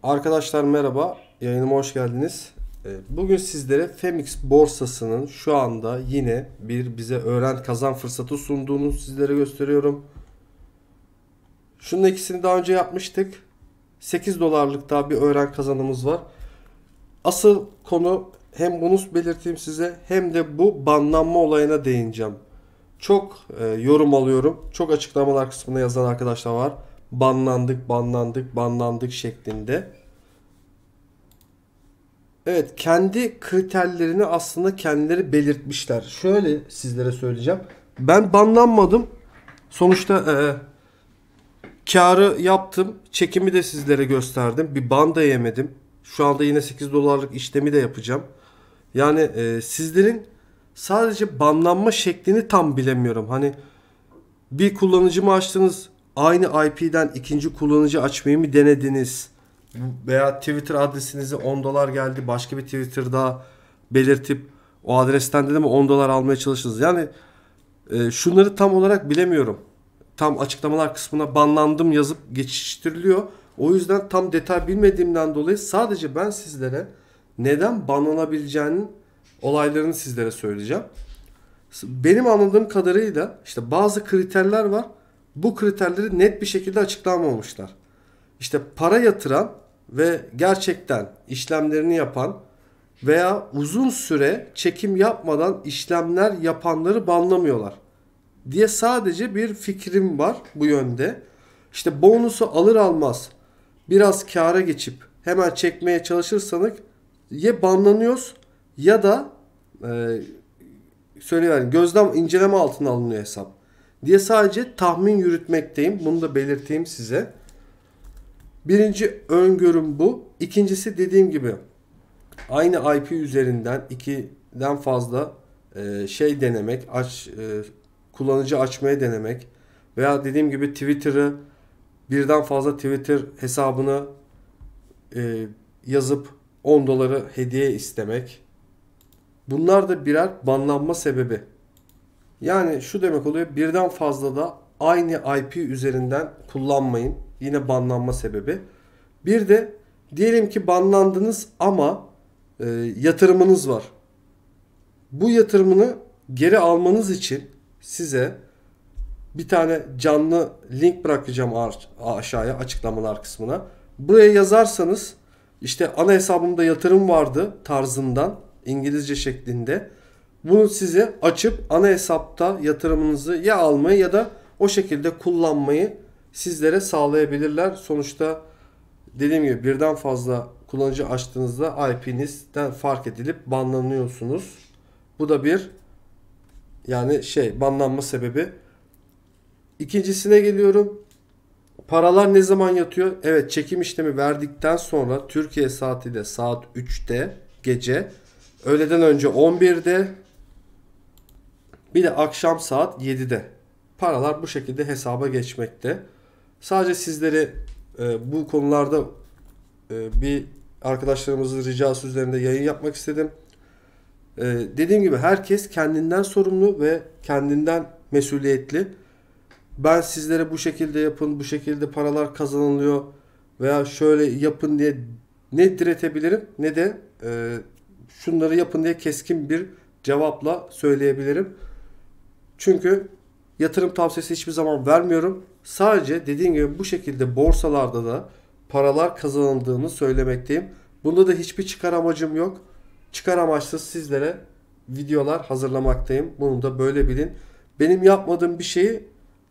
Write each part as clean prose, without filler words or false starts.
Arkadaşlar merhaba, yayınıma hoş geldiniz. Bugün sizlere Femix borsasının şu anda yine bize öğren kazan fırsatı sunduğunu sizlere gösteriyorum. Şunun ikisini daha önce yapmıştık. 8 dolarlık daha bir öğren kazanımız var. Asıl konu hem bunu belirteyim size hem de bu banlanma olayına değineceğim. Çok yorum alıyorum. Çok açıklamalar kısmına yazan arkadaşlar var. Banlandık şeklinde. Evet, kendi kriterlerini aslında kendileri belirtmişler. Şöyle sizlere söyleyeceğim. Ben banlanmadım. Sonuçta karı yaptım. Çekimi de sizlere gösterdim. Bir ban da yemedim. Şu anda yine 8 dolarlık işlemi de yapacağım. Yani sizlerin sadece banlanma şeklini tam bilemiyorum. Hani bir kullanıcı mı açtınız? Aynı IP'den ikinci kullanıcı açmayı mı denediniz? Veya Twitter adresinize 10 dolar geldi. Başka bir Twitter'da belirtip o adresten de mi 10 dolar almaya çalıştınız? Yani şunları tam olarak bilemiyorum. Tam açıklamalar kısmına banlandım yazıp geçiştiriliyor. O yüzden tam detay bilmediğimden dolayı sadece ben sizlere neden banlanabileceğinin olaylarını sizlere söyleyeceğim. Benim anladığım kadarıyla işte bazı kriterler var. Bu kriterleri net bir şekilde açıklamamışlar. İşte para yatıran ve gerçekten işlemlerini yapan veya uzun süre çekim yapmadan işlemler yapanları banlamıyorlar diye sadece bir fikrim var bu yönde. İşte bonusu alır almaz biraz kâra geçip hemen çekmeye çalışırsanız ya banlanıyoruz ya da söyleyiverin gözlem inceleme altına alınıyor hesap diye sadece tahmin yürütmekteyim. Bunu da belirteyim size. Birinci öngörüm bu. İkincisi dediğim gibi aynı IP üzerinden ikiden fazla denemek, kullanıcı açmaya denemek veya dediğim gibi Twitter'ı birden fazla Twitter hesabına yazıp 10 doları hediye istemek. Bunlar da birer banlanma sebebi. Yani şu demek oluyor, birden fazla da aynı IP üzerinden kullanmayın. Yine banlanma sebebi. Bir de diyelim ki banlandınız ama yatırımınız var. Bu yatırımını geri almanız için size bir tane canlı link bırakacağım aşağıya açıklamalar kısmına. Buraya yazarsanız işte ana hesabımda yatırım vardı tarzından İngilizce şeklinde. Bunu size açıp ana hesapta yatırımınızı ya almayı ya da o şekilde kullanmayı sizlere sağlayabilirler. Sonuçta dediğim gibi birden fazla kullanıcı açtığınızda IP'nizden fark edilip banlanıyorsunuz. Bu da bir yani banlanma sebebi. İkincisine geliyorum. Paralar ne zaman yatıyor? Evet, çekim işlemi verdikten sonra Türkiye saatiyle saat 3'te gece, öğleden önce 11'de, bir de akşam saat 7'de. Paralar bu şekilde hesaba geçmekte. Sadece sizleri bu konularda bir arkadaşlarımızın ricası üzerinde yayın yapmak istedim. Dediğim gibi herkes kendinden sorumlu ve kendinden mesuliyetli. Ben sizlere bu şekilde yapın, bu şekilde paralar kazanılıyor veya şöyle yapın diye ne diretebilirim ne de şunları yapın diye keskin bir cevapla söyleyebilirim. Çünkü yatırım tavsiyesi hiçbir zaman vermiyorum. Sadece dediğim gibi bu şekilde borsalarda da paralar kazanıldığını söylemekteyim. Bunda da hiçbir çıkar amacım yok. Çıkar amaçsız sizlere videolar hazırlamaktayım. Bunu da böyle bilin. Benim yapmadığım bir şeyi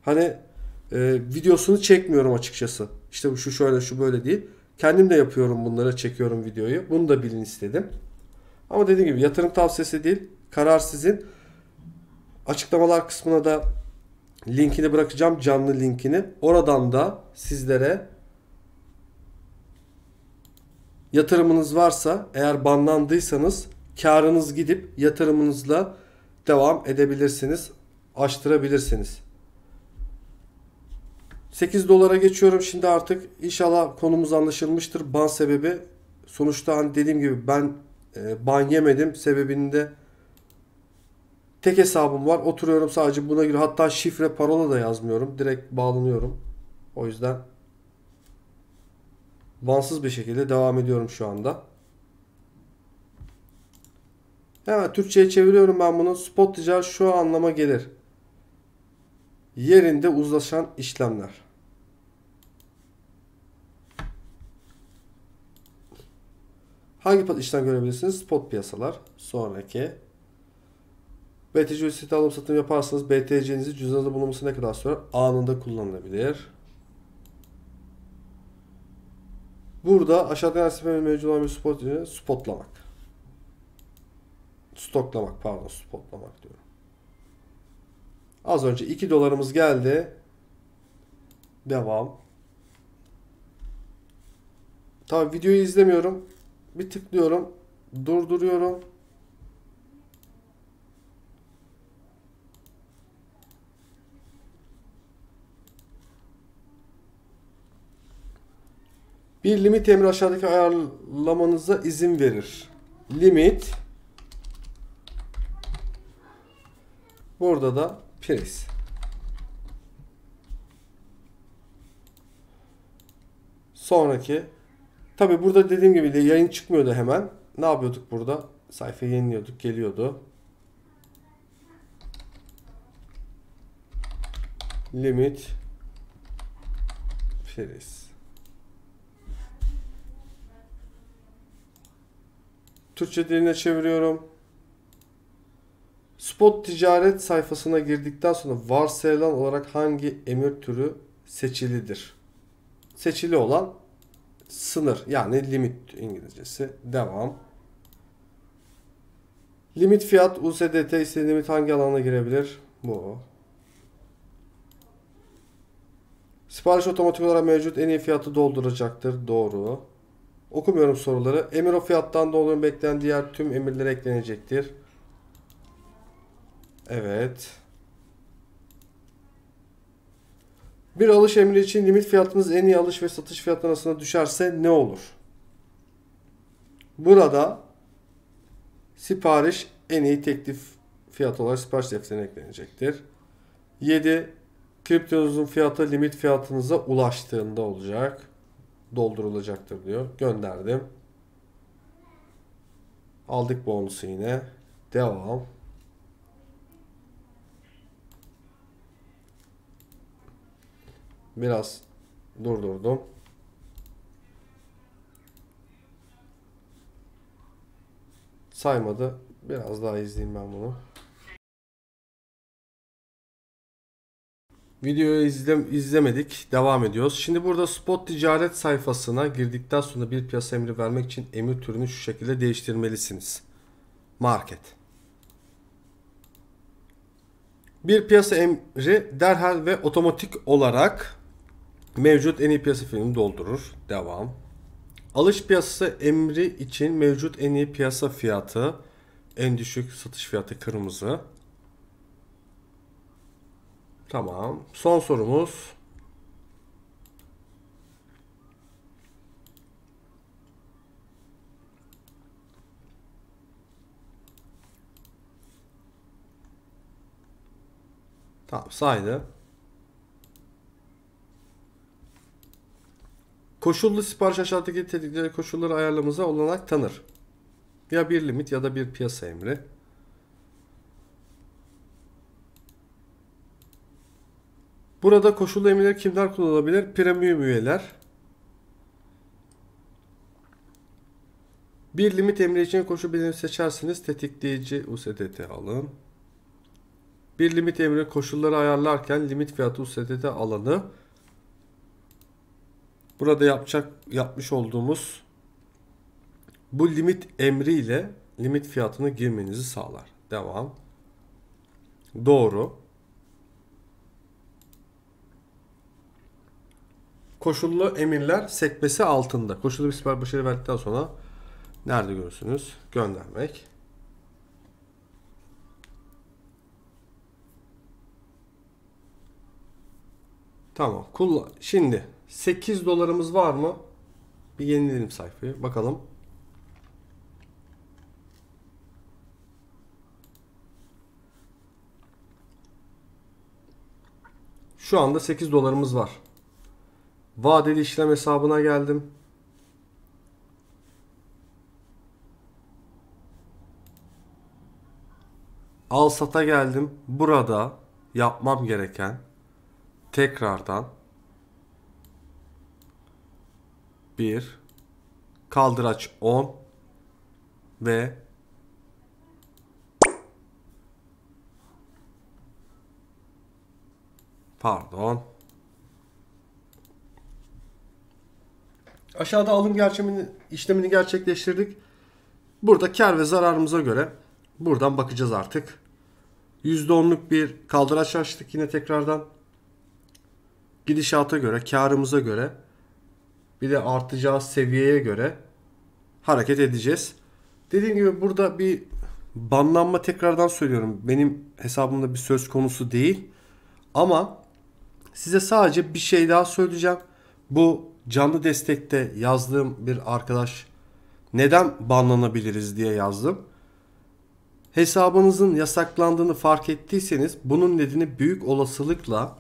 videosunu çekmiyorum açıkçası. İşte şu şöyle şu böyle değil. Kendim de yapıyorum bunları, çekiyorum videoyu. Bunu da bilin istedim. Ama dediğim gibi yatırım tavsiyesi değil. Karar sizin. Açıklamalar kısmına da linkini bırakacağım, canlı linkini. Oradan da sizlere yatırımınız varsa, eğer banlandıysanız karınız gidip yatırımınızla devam edebilirsiniz. Açtırabilirsiniz. 8 dolara geçiyorum şimdi artık. İnşallah konumuz anlaşılmıştır. Ban sebebi sonuçta dediğim gibi ben ban yemedim. Sebebinde tek hesabım var. Oturuyorum sadece buna göre. Hatta şifre parola da yazmıyorum. Direkt bağlanıyorum. O yüzden Vansız bir şekilde devam ediyorum şu anda. Hemen Türkçe'ye çeviriyorum ben bunu. Spot ticaret şu anlama gelir: yerinde uzlaşan işlemler. Hangi işlem görebilirsiniz? Spot piyasalar. Sonraki. BTC USDT alım satım yaparsanız BTC'nizi cüzdanınızda bulunması ne kadar sürer? Anında kullanılabilir. Burada aşağıda her mevcut olan bir spotlamak. Stoklamak, pardon, spotlamak diyorum. Az önce 2 dolarımız geldi. Devam. Tabii videoyu izlemiyorum. Bir tıklıyorum. Durduruyorum. Bir limit emri aşağıdaki ayarlamanıza izin verir. Limit. Burada da price. Sonraki. Tabi burada dediğim gibi yayın çıkmıyordu hemen. Ne yapıyorduk burada? Sayfayı yeniliyorduk. Geliyordu. Limit. Price. Türkçe diline çeviriyorum. Spot ticaret sayfasına girdikten sonra varsayılan olarak hangi emir türü seçilidir? Seçili olan sınır, yani limit İngilizcesi. Devam. Limit fiyat USDT ise limit hangi alana girebilir? Bu. Sipariş otomatik olarak mevcut en iyi fiyatı dolduracaktır. Doğru. Okumuyorum soruları. Emir o fiyattan dolayı beklenen diğer tüm emirlere eklenecektir. Evet. Bir alış emri için limit fiyatınız en iyi alış ve satış fiyatı arasında düşerse ne olur? Burada sipariş en iyi teklif fiyatı olarak sipariş defterine eklenecektir. 7. Kriptonuzun fiyatı limit fiyatınıza ulaştığında olacak. Doldurulacaktır diyor. Gönderdim. Aldık bonusu yine. Devam. Biraz durdurdum. Saymadı. Biraz daha izleyeyim ben bunu. Videoyu izlemedik. Devam ediyoruz. Şimdi burada spot ticaret sayfasına girdikten sonra bir piyasa emri vermek için emir türünü şu şekilde değiştirmelisiniz. Market. Bir piyasa emri derhal ve otomatik olarak mevcut en iyi piyasa fiyatını doldurur. Devam. Alış piyasası emri için mevcut en iyi piyasa fiyatı, en düşük satış fiyatı kırmızı. Tamam. Son sorumuz. Tamam, saydı. Koşullu sipariş aşağıdaki tetikleri koşulları ayarlamamıza olanak tanır. Ya bir limit ya da bir piyasa emri. Burada koşullu emirler kimler kullanılabilir? Premium üyeler. Bir limit emri için koşul belirlemi seçerseniz tetikleyici USDT alın. Bir limit emri koşulları ayarlarken limit fiyatı USDT alanı burada yapmış olduğumuz bu limit emri ile limit fiyatını girmenizi sağlar. Devam. Doğru. Koşullu emirler sekmesi altında. Koşullu bir sipariş başarı verdikten sonra nerede görürsünüz? Göndermek. Tamam. Şimdi 8 dolarımız var mı? Bir yenileyelim sayfayı. Bakalım. Şu anda 8 dolarımız var. Vadeli işlem hesabına geldim. Al sata geldim. Burada yapmam gereken tekrardan bir kaldıraç 10 ve pardon. Aşağıda alım işlemini gerçekleştirdik. Burada kar ve zararımıza göre buradan bakacağız artık. %10'luk bir kaldıraç açtık yine tekrardan. Gidişata göre, karımıza göre, bir de artacağı seviyeye göre hareket edeceğiz. Dediğim gibi burada bir banlanma, tekrardan söylüyorum, benim hesabımda bir söz konusu değil. Ama size sadece bir şey daha söyleyeceğim. Bu canlı destekte yazdığım bir arkadaş neden banlanabiliriz diye yazdım. Hesabınızın yasaklandığını fark ettiyseniz bunun nedeni büyük olasılıkla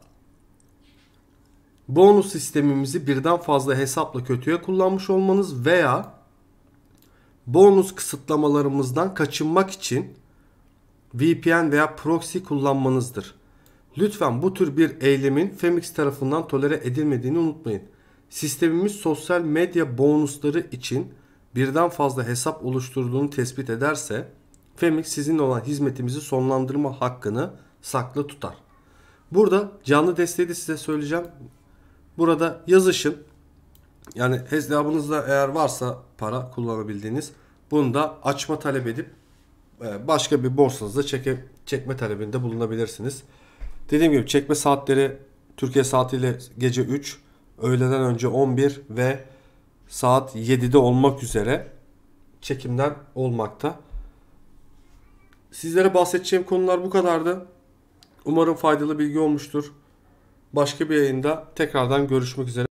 bonus sistemimizi birden fazla hesapla kötüye kullanmış olmanız veya bonus kısıtlamalarımızdan kaçınmak için VPN veya proxy kullanmanızdır. Lütfen bu tür bir eylemin Femix tarafından tolere edilmediğini unutmayın. Sistemimiz sosyal medya bonusları için birden fazla hesap oluşturduğunu tespit ederse Femix sizin olan hizmetimizi sonlandırma hakkını saklı tutar. Burada canlı desteği de size söyleyeceğim. Burada yazışın. Yani hesabınızda eğer varsa para kullanabildiğiniz, bunu da açma talep edip başka bir borsanızda çekme talebinde bulunabilirsiniz. Dediğim gibi çekme saatleri Türkiye saatiyle gece 3, öğleden önce 11 ve saat 7'de olmak üzere çekimler olmakta. Sizlere bahsedeceğim konular bu kadardı. Umarım faydalı bilgi olmuştur. Başka bir yayında tekrardan görüşmek üzere.